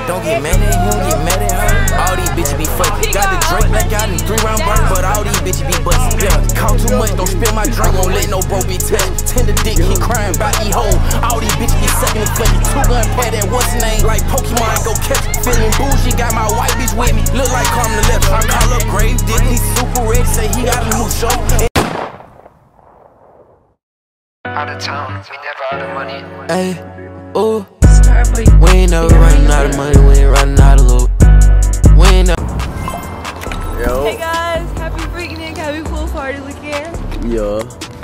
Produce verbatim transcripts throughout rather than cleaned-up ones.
Don't get mad at him, get mad at her. All these bitches be fucking. Got the Drake like out in three round burn, but all these bitches be bustin'. Yeah, count too much, don't spill my drink, won't let no bro be touched. Tender dick, he crying about E hole. All these bitches be sucking and fucking. Two gun pad that what's his name? Like Pokemon, go catch. Feeling bougie, got my white bitch with me. Look like Carmen left. I call up Grave Dick, he super rich, say he got a new show. Out of town, we never out of money. Hey, ooh, we ain't never running out of money, we ain't running out of loot. We ain't never. Yo. Hey guys, happy freaking happy pool party weekend. Yeah.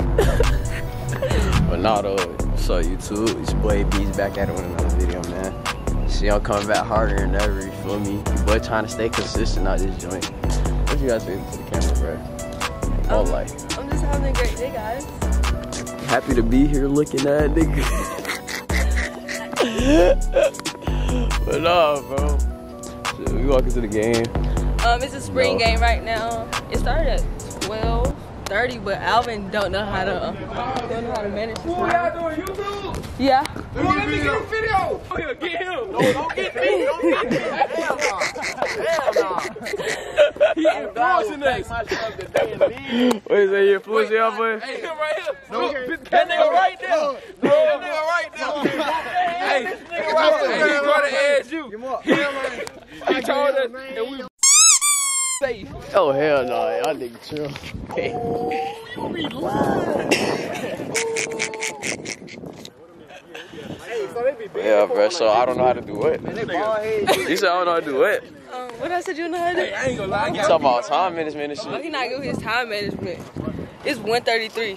But nah though, what's up YouTube? It's your boy B's back at it with another video, man. See, I'm coming back harder than ever, you feel me? Your boy trying to stay consistent out this joint. What you guys saying to the camera, bro? All life. I'm just having a great day, guys. Happy to be here looking at it, nigga. But nah, bro. Shit, we walking to the game. Um, it's a spring no. game right now. It started at twelve thirty, but Alvin don't know how to um, don't know how to manage this. Who y'all doing YouTube? Yeah. Come on, let me get this video. Oh, yeah, get him. No, don't get me. Don't get me. Hell no. Hell no. He influencing us. What is that? You influencing y'all, boy? Hey, him right here. No, that nigga right there. No, that nigga right there. Hey, this nigga right there. Hey, he trying to ask you. He told us that we safe. Oh, hell no. Y'all nigga chill. Hey. You be lying. Yeah, bro, so I don't know how to do it. You said I don't know how to do it? Um, what I said you know how to do? Hey, I ain't gonna lie. You talking about time management and Oh, shit? he not good with his time management. It's one thirty-three.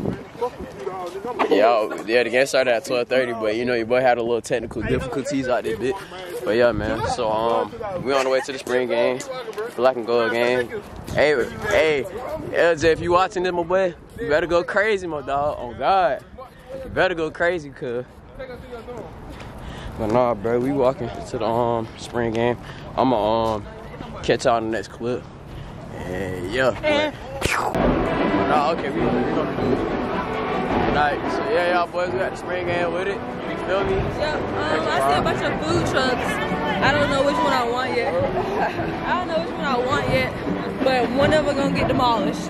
Yeah, yeah, the game started at twelve thirty, but you know your boy had a little technical difficulties out there bit. But yeah, man. So um, we on the way to the spring game, Black and Gold game. Hey, hey, L J, if you watching this, my boy, you better go crazy, my dog. Oh God, you better go crazy, cuz. But nah, bro, we walking to the um spring game. I'ma um catch y'all in the next clip. And yeah. But, nah, okay, we, we gonna do it. Alright, so yeah, y'all boys, we got the spring game with it. You feel me? Yeah. Um, I see a bunch of food trucks. I don't know which one I want yet. I don't know which one I want yet, but one of them gonna get demolished.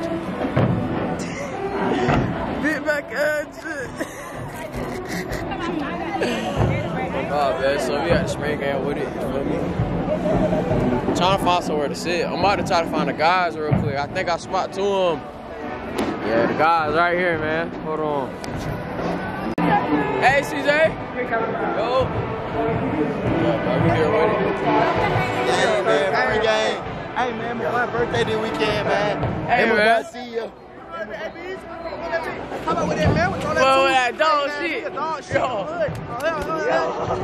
Bit back at shit. Oh man, so we got the spring game with it, you feel me? I'm trying to find somewhere to sit. I'm about to try to find the guys real quick. I think I spot two of them. Yeah, the guys right here, man. Hold on. Hey, C J. Yo. Yeah, bro, we here with it. Yeah, man, spring game. Hey, man, my birthday this weekend, man. Hey, hey man. See you. How about with that man? With all that Well, too? that dog Hey, shit. Man, dog shit. Yo. Good. Oh, hell, hell,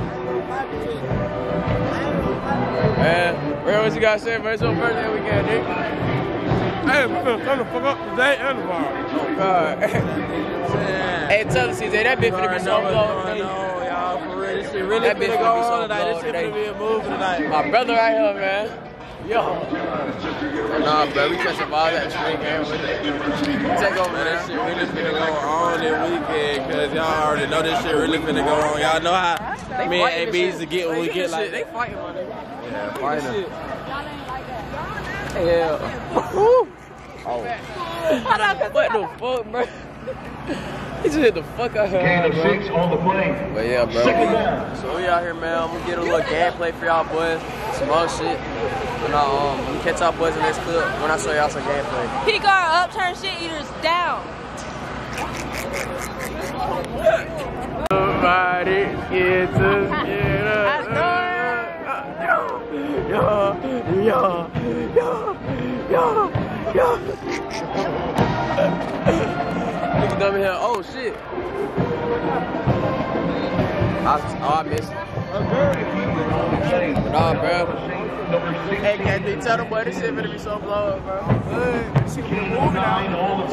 hell. Man, bro, what you got to say, man? It's your birthday weekend, Nick. Hey, we finna come the fuck up today and tomorrow. Oh, God. Hey, tell us, C J, that bitch finna be so blown today. No, y'all, for real. This shit really That bitch finna go finna be so on tonight. This blown shit today. finna be a move tonight. My brother right here, man. Yo. Nah, bro, we catching balls at the spring game with it. Take over, Man, man. this shit really finna go on this weekend, cause y'all already know this shit really finna go on. Y'all know how me and A B's to get when we get like They that. fighting, my nigga. Yeah, fighting. Yeah. Woo. Oh. What the fuck, bro? He just hit the fuck out of her, bro. Six on the plane. But yeah, bro. So we out here, man. I'm gonna get a little gameplay for y'all boys. Some other shit. But nah, um, I'm gonna catch y'all boys in this clip when I show y'all some gameplay. Pick our upturn shit eaters down. Somebody get to get up. Yo, yo, yo, yo, yo. Nigga dumb in here. Oh shit. I, oh, I missed it. Nah, bro. Hey, can't they tell them, boy, this shit finna be so blow up, bro. Good. She keep moving out.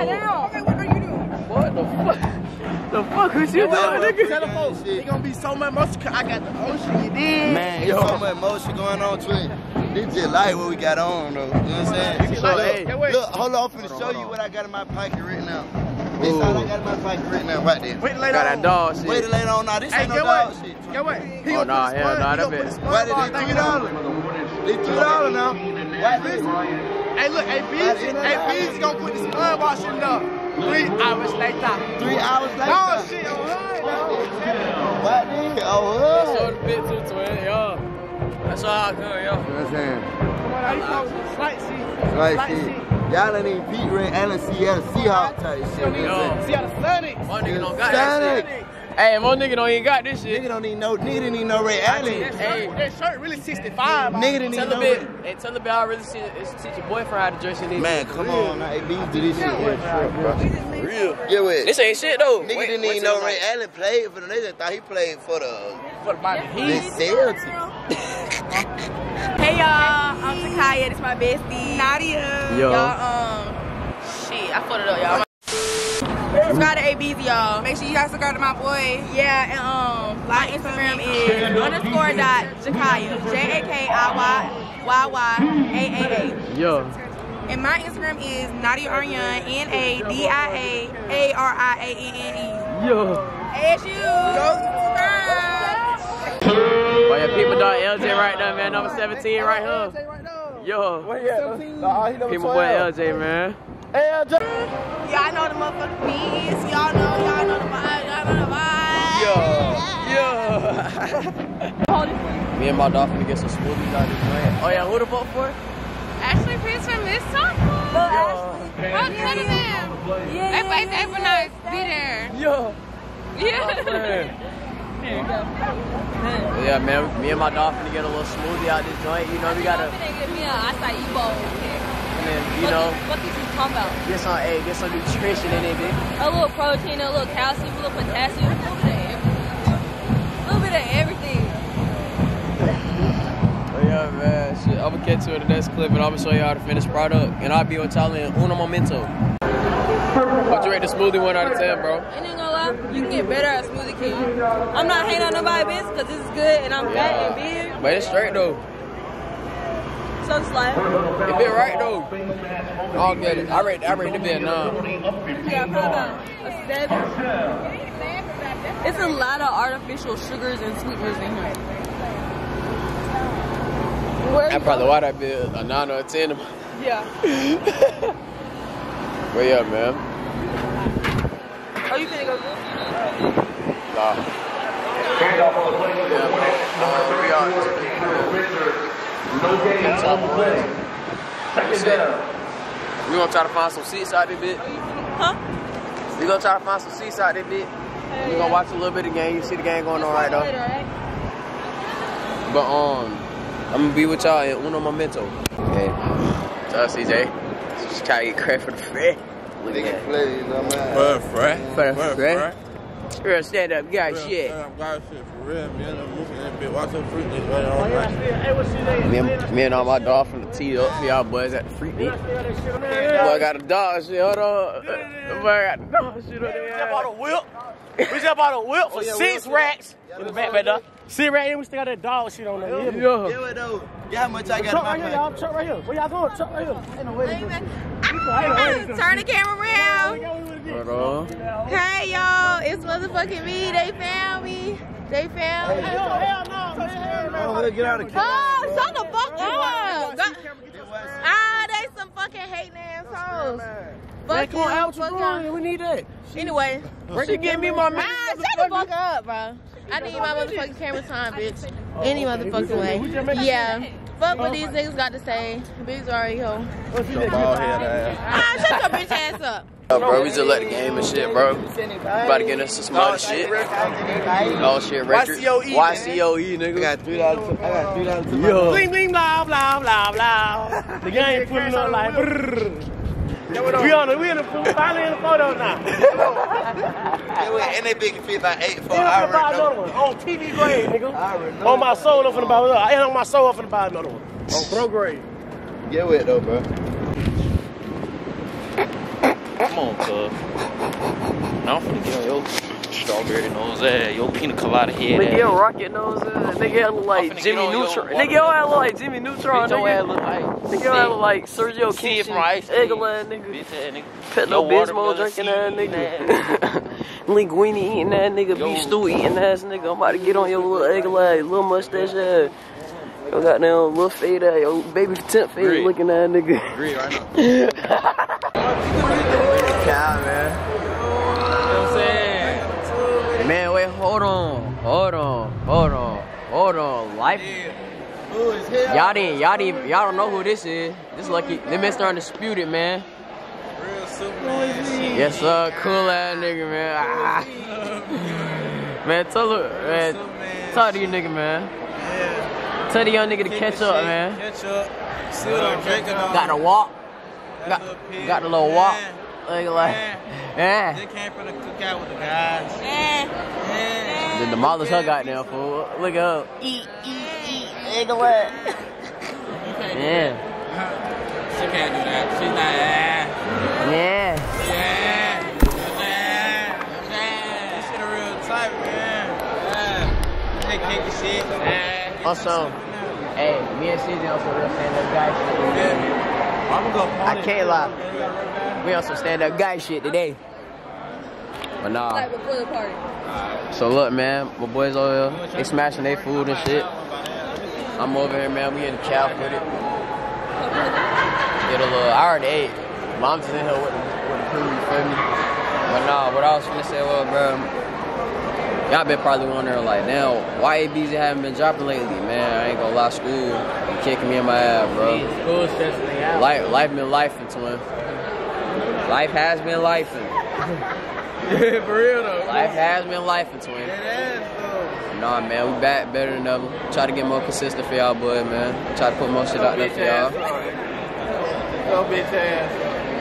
What the fuck? The fuck was you doing, nigga? Tell the folks, they gonna be so much motion, cause I got the ocean, you did. Man, Yo. so much motion going on, twin. This just like what we got on, though. You know what I'm saying? So, hey, look, look, hold on, I'm finna show you what I got in my pocket right now. This all I got in my pocket right now, right there. Wait Got that dog shit. Wait later on now. This ain't no dog shit. Get what? He Oh, nah, hell nah, that bitch. Why did they three dollars? They two dollars now. Why this? Hey, look, hey, Beezy, hey, Beezy gonna put this mud washing up. Three hours later. Three hours later. Oh, shit, oh, huh? Why this? Oh, Show huh? the bit to twin, yo. That's all I could, yo. You know what I'm saying? Slight seat. Like shit. Y'all ain't even Pete Ray Allen Seattle Seahawks type shit. Yo. See how the Sonics. My nigga don't got that Sonic. shit. Hey, my nigga don't even got this shit. Nigga don't need no, nigga didn't need no Ray Allen. That shirt, that shirt really sixty-five. Nigga didn't Tell need a no bit, Ray. hey, tell a bit I really see, teach your boyfriend how to dress in this. Man, come on, now. Hey, these do this shit real shit, bro. Real. Get with This ain't shit though. Nigga Wait, didn't wait even till know Ray like- Allen played for them. They just thought he played for the For the body the heat. Celtics. Hey y'all, I'm Takaya, this my bestie. Nadia. Yo. Y'all, um, shit, I fucked it up, y'all. Subscribe to A B Z, y'all. Make sure you guys subscribe to my boy. Yeah, and um, my Instagram is underscore dot Jakaya. J A K I Y Y Y A A A. Yo. And my Instagram is Nadia Aryan, N A D I A A R I A N N E. Yo. A S U. Go subscribe. Oh yeah, people dog L J right there, man. Number seventeen right here. Yo. People boy L J, man. Y'all know the motherfucking beats. Y'all know, y'all know the vibe. Y'all know the vibe. Yo. Yo. Me and my dog finna get some smoothies out of this joint. Oh yeah, who the vote for? Ashley Prince from Miss Softball. Go to them. Yeah, They play every night. Be there. Yo. Yeah. Yeah, man. Me and my dog finna get a little smoothie out this joint. You know, we gotta, I'm gonna get me an acai bowl. and then, you know, What did you talk about? get some, hey, get some nutrition in it, bitch. A little protein, a little calcium, a little potassium, a little bit of everything. A little bit of everything. Oh yeah, man. Shit, I'm gonna catch you in the next clip, and I'm gonna show you how to finish product, and I'll be on talent uno momento. What you rate the smoothie one out of ten, bro? Ain't even gonna lie, you can get better at Smoothie King. I'm not hating on nobody, bitch, because this is good and I'm fat and big. But it's straight though. So it's like, It been right though. I'll get it. I rate, I rate the bit a nine. yeah, probably about a seven. It's a lot of artificial sugars and sweeteners in here. Where I probably why that bit a nine or a ten. Yeah. But yeah, man. Oh, you finna go good? Nah. Yeah, man. Uh, we are. We gonna try to find some seats out there, bit. Huh? We gonna try to find some seats out there, bit. We gonna watch a little bit of the game. You see the game going on right now. Later, right? But um, I'm gonna be with y'all in uno momento. Okay. What's up, C J? Just try to get credit for the fret. Look at that. Play, you know, man. For fry. For the fret. Real stand up, guy shit. I'm got shit for real, man. I'm moving that bit. Watch your fruit this way on Me and, me and all my dog from the tee up for y'all boys at the freak meet. Boy got a dog shit, hold on. Boy got a dog shit on there. We just bought a whip. We just bought a whip for six racks in the back, back there. Six racks, and we still got that dog shit on there. Yo. Yeah, what though? Yeah, how much I got Truck in my right here, y'all. pocket? Truck right here. Where y'all going? Truck right here. Ain't no way to go. Turn the camera around. Hold on. Hey y'all, it's motherfucking me. They found me. They found me. Hell no. Oh, get out of the Oh, shut the fuck up. Go- Ah, they some fucking hating assholes. Fuck Come on, you, out you fuck going. y'all. We need that. Anyway, She give me my man. ah, shut the fuck up, bro. I need my motherfucking camera time, bitch. Any motherfucking way. Yeah. Fuck what these niggas got to say. Big's already home. Ah, shut your bitch ass up. Uh, bro, we just let the game and shit, bro. About to get us some other shit. Oh shit, record. Y C O E, I nigga. got three dollars. I got three dollars. Yo. Bling, bling, blah, blah, blah, blah. The game pulling up like, brrrr. We on the, we in the, finally in the photo now. And they big can fit about eight for I'm I finna buy already another know. one. On T V grade, nigga. I already know. On my soul, I'm finna buy another one. And on my soul, I'm finna buy another one. On pro grade. Get with it though, bro. Come on, cuz. Now I'm finna get on your star. strawberry nose ass, your pina colada head Nigga, ass. your rocket nose ass. Nigga, look like finna Jimmy get on your Neutron. water Nigga, your ass look like Jimmy Neutron. Bitch, your ass Nigga, look like nigga, your ass look like Sergio Sid from Kinsey. Ice Eggland, nigga. Bitch ass nigga. Pet no Your Bismo watermelon drinking seed ass eating nigga. Linguine eating that nigga. Yo. Beef stew eating ass nigga. I'm about to get on your little Eggland, little mustache ass. Yo goddamn little fade ass. Yo baby tent fade Grit. looking ass nigga. Grit right now. Cow, man. You know what I'm saying? Man, wait, hold on. Hold on. Hold on. Hold on. Life. Y'all didn't, y'all didn't, y'all don't know who this is. This lucky. Them Mister Undisputed, man. Real Superman shit. Yes, sir. Cool ass nigga, man. Ah. Man, tell her, man. Talk to you nigga, man. Yeah. Tell the young nigga to catch up, man. Catch up. See what I'm drinking on. Got the walk. Got, little pig. got the little walk. Like, like, yeah. They came from the cookout with the guys. Eh. Yeah. Then demolish her goddamn fool. Look at her. Eat, eat, eat. Nigga, what? Yeah. She can't do that. She's not. Yeah. Yeah. Yeah. Yeah. This shit a real type, man. Yeah. They kick the shit. Yeah. Also, hey, me and C J also real stand-up guy shit. Yeah. I'm gonna go. I can't lie. We on some stand-up guy shit today. But nah. Like before the party. So look, man, my boys over here, they smashing their food and shit. I'm over here, man. We in the cow with it. Get a little. I already ate. Mom's just in here with the, with the crew, you feel me? But nah, what I was gonna say, well, bro, y'all been probably wondering, like, damn, why A B Z haven't been dropping lately, man? I ain't gonna lie, school be kicking me in my ass, bro. School stressing me out. Life, life been lifing, twin. Life has been lifing. Yeah, for real though. Life has been lifing, twin. It is though. Nah, man, we back better than ever. Try to get more consistent for y'all, boy, man. Try to put more shit out there for y'all. Go bitch ass.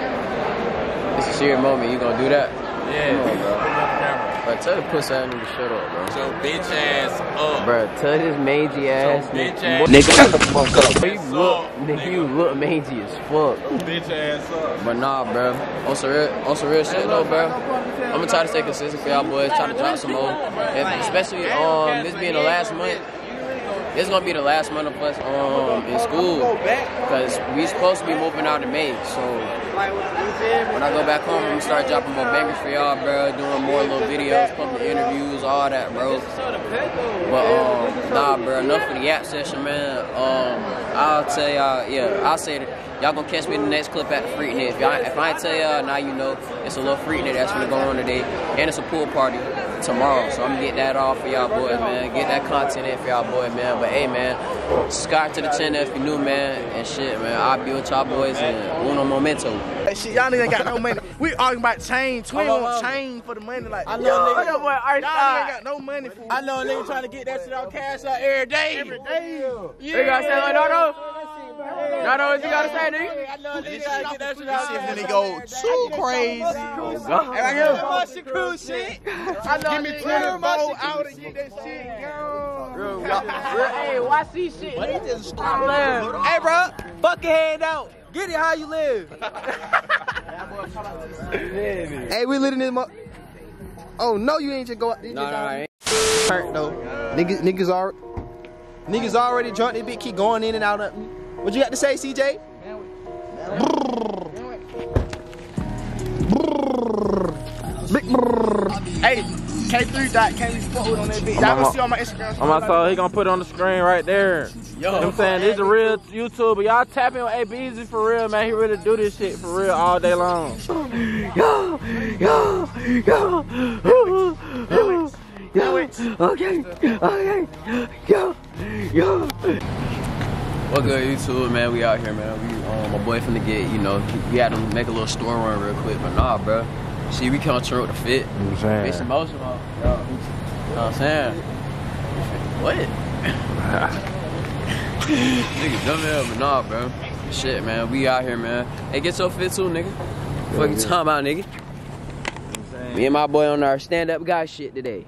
It's a serious moment. You gonna do that? Yeah. Come on, bro. Bro, tell the pussy ass nigga shut up, bro. So bitch ass up. Bro, tell this mangy ass So nigga. bitch ass. Nigga, shut the fuck up. You look, nigga, you look mangy as fuck. Bitch ass up. But nah, bro. On some real, on some real shit though, bro. I'm gonna try to stay consistent for y'all boys. Try to drop some more, and especially um this being the last month. This is gonna be the last month of us um in school, cause we supposed to be moving out in May. So when I go back home, I'm gonna start dropping more bangers for y'all, bro. Doing more little videos, public interviews, all that, bro. But um, nah, bro. Enough for the Yap session, man. Um, I'll tell y'all, yeah, I'll say that. Y'all gonna catch me in the next clip at the Freaknet. If, if I ain't tell y'all, now you know. It's a little Freaknet that's gonna go on today. And it's a pool party tomorrow. So I'm gonna get that off for y'all boys, man. Get that content in for y'all boys, man. But hey, man, subscribe to the channel if you new, man. And shit, man. I'll be with y'all boys and uno momento. Hey, shit, y'all niggas ain't got no money. We arguing about chain. Twin want chain for the money. Like, I know a nigga. y'all niggas ain't got no money for I know a nigga trying to get that shit on cash out every day. every day. You gotta say like, no, no. No, no, what you gotta say, nigga? I know a nigga trying to get that shit This out shit cash finna out go every day. too crazy. Oh, God. Hey, right here. Motion crew shit. I know Give a me nigga twenty-four motion out and get that shit going. Hey, Y C shit. What you just stop playing? Hey, bro, fuck your head out. Get it how you live. Hey, we lit in this mo- Oh, no, you ain't just go out. No, no, I ain't. Turn though. Niggas, niggas are, niggas already drunk. They bitch keep going in and out of me. What you got to say, C J? Big brrr. Hey, K three dot K we fuck with on that bitch. Y'all gonna see on my Instagram. On my soul, he gonna put it on the screen right there. You know what I'm saying? This is a real YouTuber. Y'all tap in with A B Z for real, man. He really do this shit for real all day long. Yo, yo, yo. Yo, okay, okay, yo, yo. What good, YouTube, man? We out here, man. We, um, my boy finna get, you know, we had to make a little store run real quick, but nah, bro. See, we come through with the fit. You know what I'm saying? It's emotional, yo. You know what I'm saying? What? Nigga, dumb hell, but nah, bro. Shit, man. We out here, man. Hey, get your fit too, nigga. Fuck you talking about, nigga. Me and my boy on our stand-up guy shit today.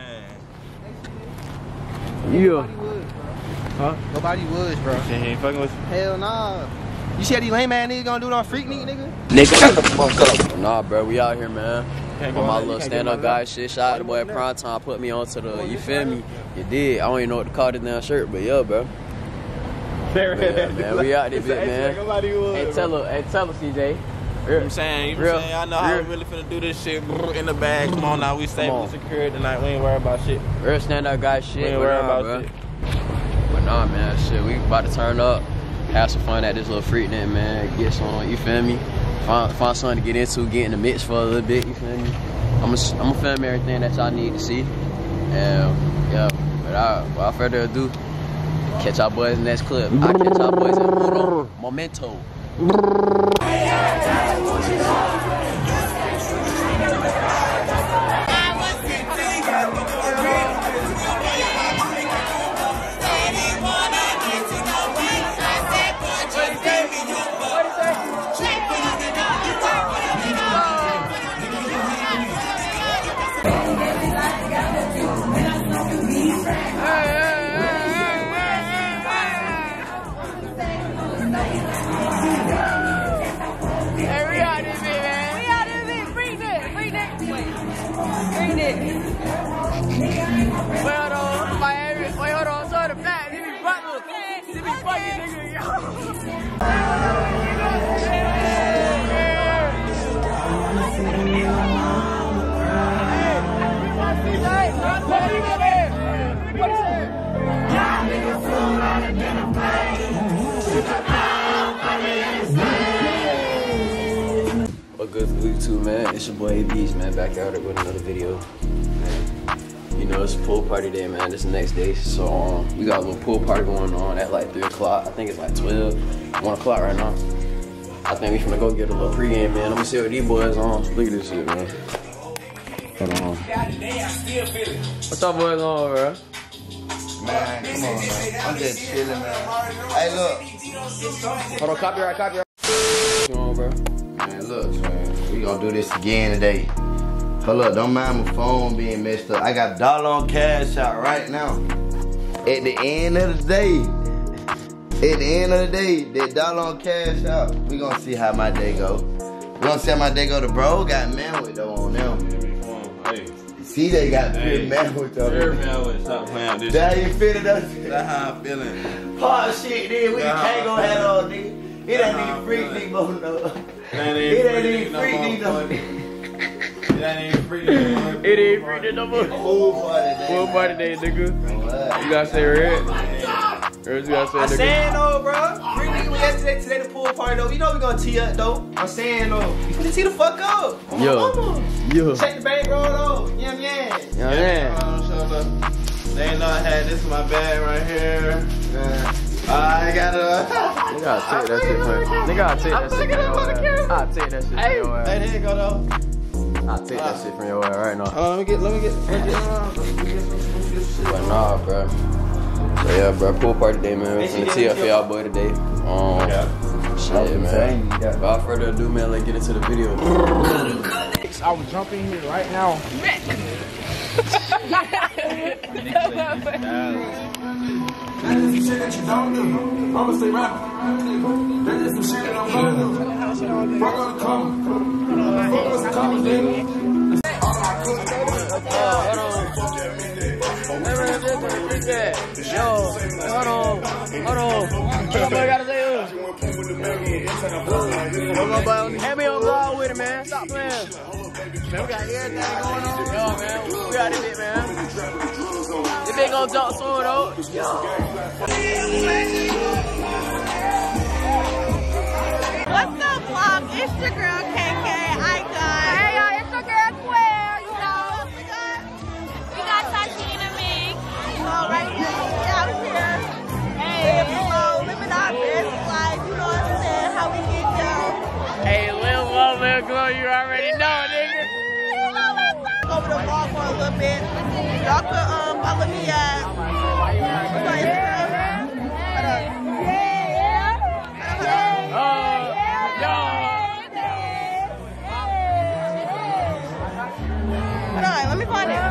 Yeah. Huh? Nobody was, bro. He ain't fucking with you. Hell nah. You see how these lame man niggas gonna do it on Freaknet, nigga? Nigga, shut the fuck up. Nah, bro, we out here, man. Can't on go my on little that. stand up guy shit. Shout out to boy Prime Time put me onto the, you feel me? You did. I don't even know what to call this damn shirt, but yeah, bro. But yeah, man, we out this bit, man. Hey, tell her, hey, tell her, C J. You know what I'm saying? You know what I'm saying? I know how we really finna do this shit in the bag. Come on now, we safe and secure tonight. We ain't worried about shit. Real stand up guy shit. We ain't but worried nah, about bro. shit. But nah, man, shit, we about to turn up, have some fun at this little freak night, man. Get some, you feel me? Find, find something to get into, get in the mix for a little bit, you feel me? I'm gonna I'm film everything that y'all need to see. And yeah, without, without further ado, catch y'all boys in the next clip. I catch y'all boys in Puro Momento. What good for YouTube, man? It's your boy A B's, man, back out with another video. Man, you know, it's a pool party day, man. This is the next day. So um, we got a little pool party going on at like three o'clock. I think it's like twelve, one o'clock right now. I think we finna go get a little pregame, man. I'm gonna see what these boys on. Look at this shit, man. Hold on. What's up, boys on, bro? Man, come on, man. I'm just chilling, man. Hey, look. Hold on, copyright, copyright. Come on, bro. Man, look, man. We gonna do this again today. Hold up, don't mind my phone being messed up. I got a dollar on cash out right now. At the end of the day, at the end of the day, that dollar on cash out, we gonna see how my day go. We gonna see how my day go. The bro got man with though on them. Hey. See, they got pure man with though. Pure man with. Stop playing with this. That how you feeling though? That's how I'm feeling. Hard shit, then we can't go have all nigga. It ain't even free nigga no. It ain't even free nigga no. It ain't even free nigga. It ain't free no more. Pool party day. Pool party day, nigga. You gotta say red. Red, you gotta say, I'm nigga. saying though, bro. Free nigga was yesterday, today the pool party though. You know we gonna tee up though. I'm saying though. You finna tee the fuck up. Come Yo. on, Yo. check the bankroll though. Yum yum. Yeah, man. They ain't know I had this in my bag right here. I gotta. Nigga, gotta take that shit from you. Nigga, gotta take that shit from your ass. I'll take that shit from your ass. Hey, there you go though. I'll take that shit from your ass right now. Uh, let me get, let me get, let me get, uh, let me get, let me get shit. But nah, bro. So yeah, bro, pool party day, man. We're finna tee up for y'all boy today. Um, yeah. Shit, man. Without further ado, man, let's get into the video. I would jump in here right now. That is some shit that you don't do. I'ma stay rapping. That is some shit that I'm gonna do. Fuck on the come. Fuck on the come, nigga. All I could Yo, hold on, hold on. What I gotta say? Have me on guard with it, man. Stop playing. Man, we got everything going on. Yo, man, we got this bit, man. This bit gonna jump soon, though. Yo. What's up, vlog? It's your girl K K Icon. Hey y'all, it's your girl Square. You know, we got we got Tashina Mix. So right now we out here. Hey, you know, living our best life. You know what I'm saying? How we get down. Hey, Lil Lil Lil Glow, you already know, nigga. Over the vlog for a little bit. Y'all could um follow me at what's my Instagram? Hold up. Hold on, let me find it.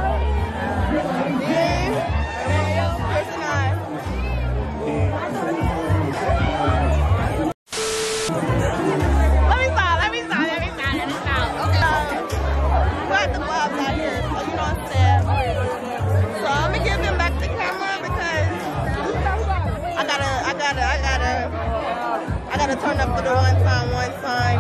Let me stop, let me stop, let me stop, let me stop. Okay. Um, but vibes out here. So you know what I'm saying? So I'm gonna give him back the camera because I gotta, I gotta, I gotta, I gotta turn up for the one time, one time.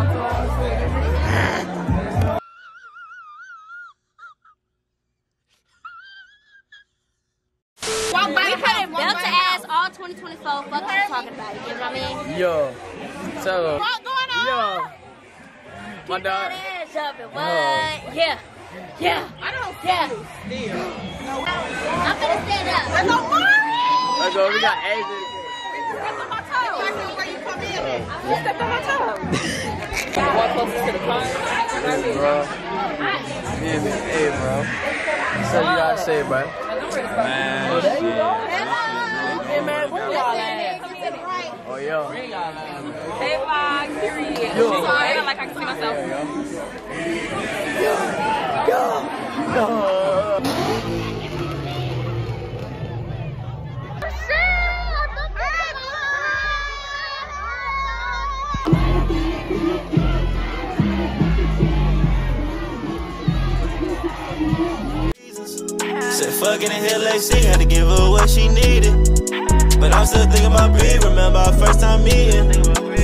We could have built to ass all twenty twenty-four. Fuck what you talking about. You know what I mean? Yo, so What's going on? yo, my Keep dog. that ass up and what? Yeah. Yeah. I don't Yeah. still. I'm gonna stand up. Let's go, Mari! Let's go. We got Asia. You stepped on my toe. Exactly where you come in at. You stepped on my toe. Walk closest to the car. Hey, bro. Yeah, man. Hey, bro. So you gotta say, bro. Man, There you go. Hey, man, where y'all at? Oh, yo. Hey, vlog, period. Yo. So I feel like I can see myself. Yo. Yo. Yo. Said fucking in here, let's see. Had to give her what she needed. But I'm still thinking about B. Remember our first time meeting.